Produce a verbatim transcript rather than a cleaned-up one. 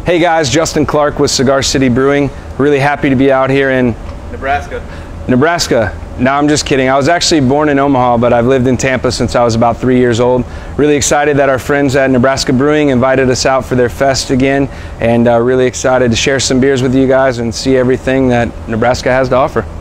Hey guys, Justin Clark with Cigar City Brewing. Really happy to be out here in Nebraska. Nebraska. No, I'm just kidding. I was actually born in Omaha, but I've lived in Tampa since I was about three years old. Really excited that our friends at Nebraska Brewing invited us out for their fest again, and uh, really excited to share some beers with you guys and see everything that Nebraska has to offer.